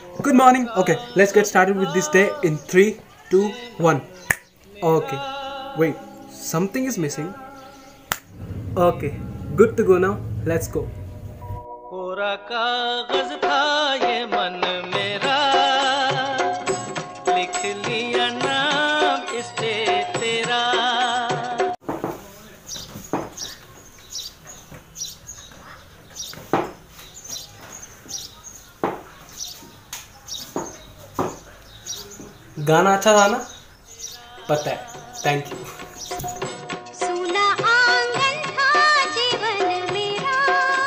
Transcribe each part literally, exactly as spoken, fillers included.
Good morning. Okay, let's get started with this day in three, two, one. Okay, wait, something is missing. Okay, good to go now. Let's go. कोरा कागज था ये मन मेरा, लिख लिया नाम इस पे तेरा। गाना अच्छा था ना? पता है, थैंक यू। सुना आंगन था जीवन मेरा,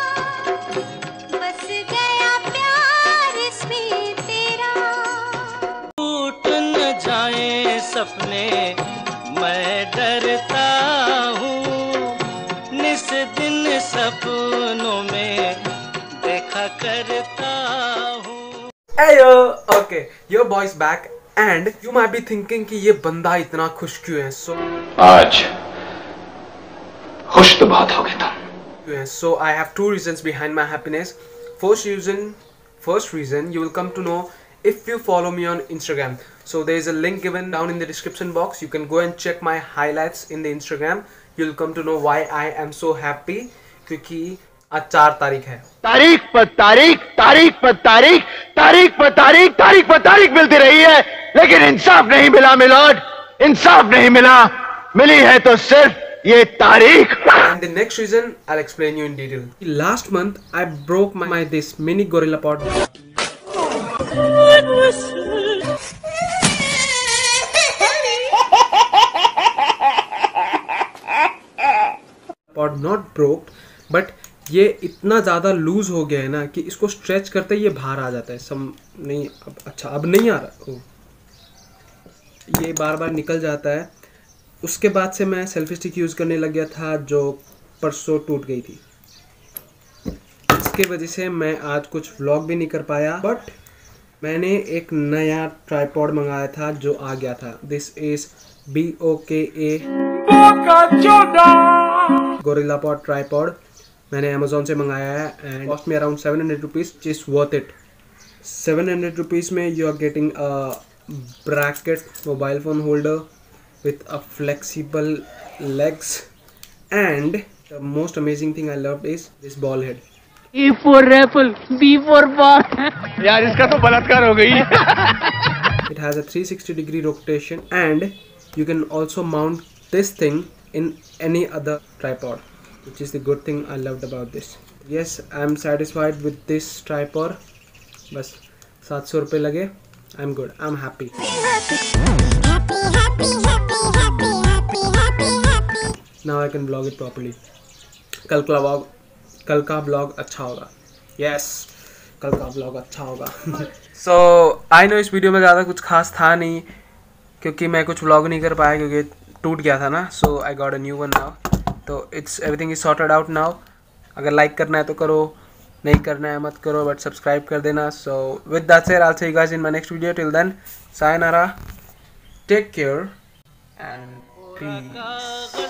बस गया प्यार इसमें तेरा। टूट न जाए सपने मैं डरता हूँ, निस दिन सपनों में देखा करता हूँ। Ayo, okay, your boy's back. And you might be thinking कि ये बंदा इतना खुश क्यों है? So आज खुश तो बहुत हो गए तुम। So I have two reasons behind my happiness. First reason, first reason you will come to know if you follow me on Instagram. So there is a link given down in the description box. You can go and check my highlights in the Instagram. You'll come to know why I am so happy. क्योंकि आज चार तारीख है। तारीख पर तारीख, तारीख पर तारीख, तारीख पर तारीख, तारीख पर तारीख मिलती रही है, लेकिन इंसाफ नहीं मिला मिलोड, इंसाफ नहीं मिला। मिली है तो सिर्फ ये तारीख। And the next reason I'll explain you in detail. Last month I broke my, my this mini gorilla pod. pod not broke, but ये इतना ज़्यादा लूज हो गया है ना कि इसको स्ट्रेच करते ही ये बाहर आ जाता है। सम नहीं अब अच्छा अब नहीं आ रहा, ओ ये बार बार निकल जाता है। उसके बाद से मैं सेल्फी स्टिक यूज़ करने लग गया था जो परसों टूट गई थी। इसके वजह से मैं आज कुछ व्लॉग भी नहीं कर पाया, बट मैंने एक नया ट्राइपॉड मंगाया था जो आ गया था। This is B O K A gorilla pod tripod. मैंने अमेजोन से मंगाया है एंड कॉस्ट में around seven hundred rupees, is worth it. Seven hundred rupees में you are getting a bracket mobile phone holder with a flexible legs, and the most amazing thing I loved is this ball head. A for apple, B for ball. यार इसका तो बलात्कार हो गई। It has a three sixty degree rotation and you can also mount this thing in any other tripod, which is the good thing I loved about this. Yes, I am satisfied with this tripod. बस सात सौ रुपये लगे। I'm good. I'm happy. Now I can vlog it properly. कल का vlog कल का vlog अच्छा होगा। Yes, कल का vlog अच्छा होगा। So I know इस वीडियो में ज़्यादा कुछ खास था नहीं क्योंकि मैं कुछ vlog नहीं कर पाया क्योंकि टूट गया था ना। So I got a new one now. तो it's everything is sorted out now. अगर like करना है तो करो, नहीं करना है मत करो, बट सब्सक्राइब कर देना। So with that said, I'll see you guys in my next video. Till then, sayonara, take care and peace.